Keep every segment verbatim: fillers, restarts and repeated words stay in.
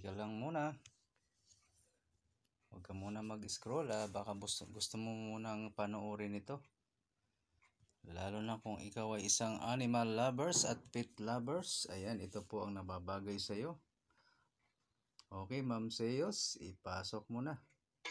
ka lang muna. Huwag ka muna mag-scroll ah. Baka gusto, gusto mo munang panoorin ito. Lalo na kung ikaw ay isang animal lovers at pet lovers. Ayan, ito po ang nababagay sa'yo. Okay, Ma'am Seyos, ipasok mo na.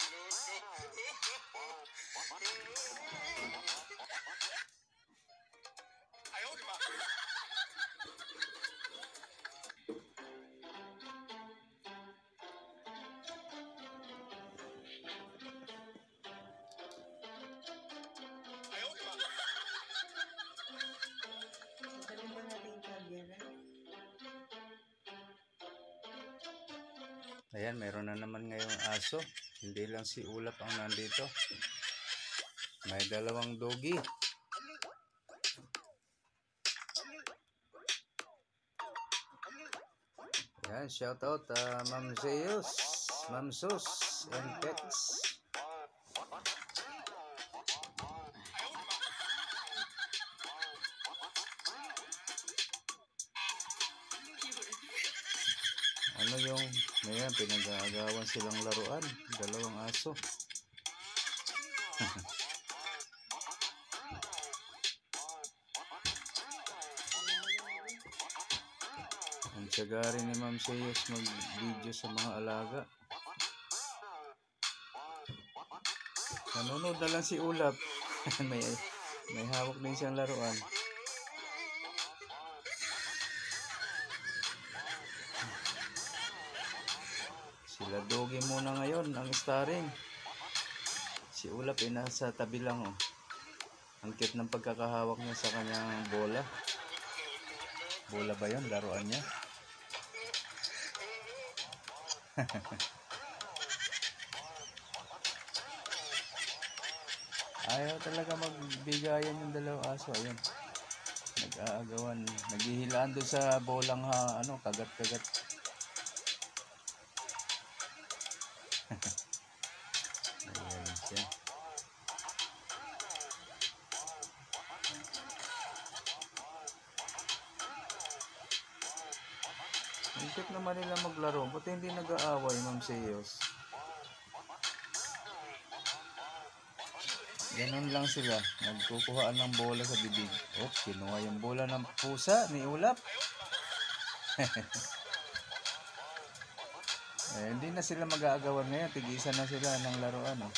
Ayan, mayroon na naman ngayong aso. Hindi lang si Ulap ang nandito. May dalawang doggy. Ayan, shout out uh, Ma'am Zeus, Ma'am Sus, and Pets. Ano yung, ngayon, pinag-aagawan silang laruan. Dalawang aso. Ang tiyaga rin ni Ma'am Seyos mag-video sa mga alaga. Nanonood na lang si Ulap. may, may hawak din siyang laruan. Sila doggy muna ngayon ang starring. Si Ulap ay nasa tabi lang oh. Ang cute ng pagkakahawak niya sa kanyang bola. Bola ba yun? Laruan niya? Ayaw talaga magbigayan yung dalawang aso. Ayun. Nag-aagawan. Naghihilaan doon sa bolang ha, ano, kagat-kagat. Ayan siya. Ang cute naman nila maglaro. Buti hindi nag-aaway, Ma'am Seyos. Ganun lang sila. Nagkukuhaan ng bola sa bibig. Oh, kinuha yung bola ng pusa ni Ulap. Eh, hindi na sila mag-aagawan ngayon. Tigisan na sila ng laruan. Oh.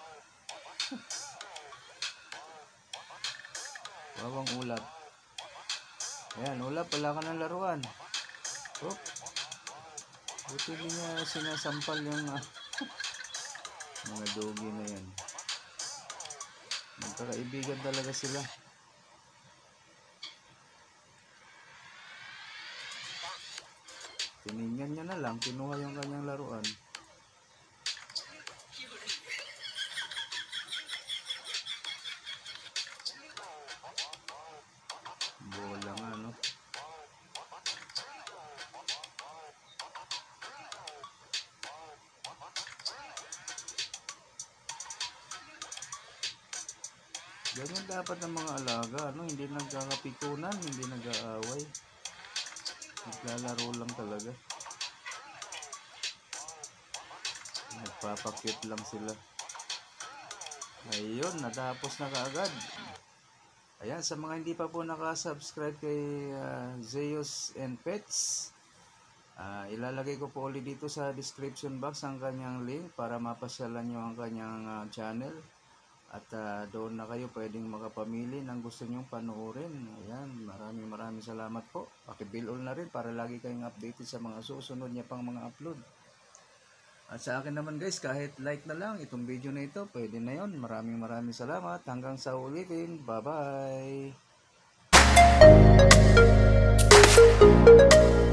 Wawang Ulap. Ayan, Ulap, wala ka ng laruan. Oh. Buti din niya sinasampal yung uh, mga doggy na yan. Magkakaibigan talaga sila. Tiningnan niya na lang, kinuha yung kanyang laruan. Bola nga, no? Ganyan dapat ng mga alaga, no? Hindi nagkakapikunan, hindi nag-aaway. Naglalaro lang talaga. Nagpapakit lang sila. Ayun, natapos na kaagad. Ayan, sa mga hindi pa po nakasubscribe kay uh, Zeus and Pets, uh, ilalagay ko po ulit dito sa description box ang kanyang link para mapasyalan nyo ang kanyang uh, channel. At uh, doon na kayo pwedeng makapamili ng gusto nyong panoorin. Ayan, maraming maraming salamat po. Paki-bell all na rin para lagi kayong updated sa mga susunod niya pang mga upload. At sa akin naman guys, kahit like na lang itong video na ito, pwede na yon. Maraming maraming salamat. Hanggang sa ulitin. Bye-bye!